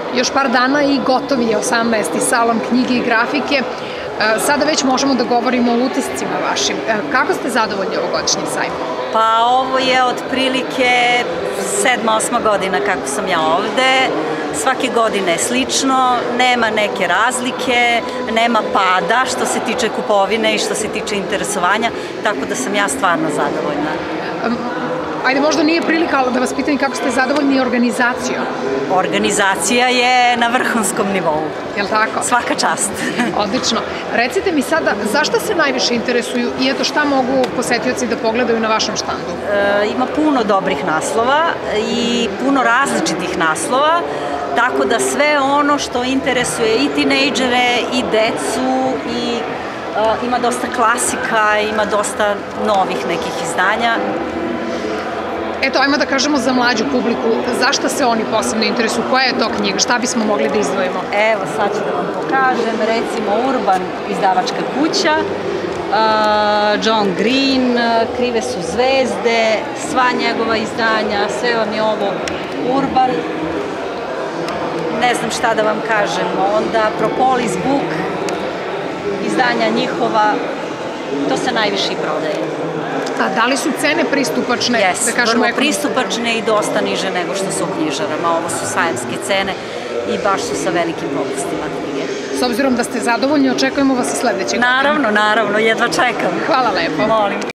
Još par dana i gotovi je 18. salon knjige i grafike. Sada već možemo da govorimo o utiscima vašim. Kako ste zadovoljni ovogodišnjim sajmom? Pa ovo je otprilike 7-8 godina kako sam ja ovde. Svake godine je slično, nema neke razlike, nema pada što se tiče kupovine i što se tiče interesovanja, tako da sam ja stvarno zadovoljna. Ajde, možda nije prilika, ali da vas pitam kako ste zadovoljni organizacijom? Organizacija je na vrhunskom nivou. Jel' tako? Svaka čast. Odlično. Recite mi sada, zašto se najviše interesuju i eto šta mogu posetioci da pogledaju na vašem štandu? Ima puno dobrih naslova i puno različitih naslova, tako da sve ono što interesuje i tinejdžere i decu i ima dosta klasika, ima dosta novih nekih izdanja. Eto, ajmo da kažemo za mlađu publiku, zašto se oni posebno interesuju? Koja je to knjiga? Šta bismo mogli da izdvojimo? Evo, sad ću da vam pokažem, recimo Urban izdavačka kuća, John Green, Krive su zvezde, sva njegova izdanja, sve vam je ovo Urban. Ne znam šta da vam kažem, onda Propolis Book, izdanja njihova, to se najviše i prodaje. A da li su cene pristupačne? Jes, vrlo pristupačne i dosta niže nego što su u knjižarama. Ovo su sajamske cene i baš su sa velikim popustima knjige. S obzirom da ste zadovoljni, očekujemo vas i sledećeg. Naravno, jedva čekam. Hvala lepo. Molim.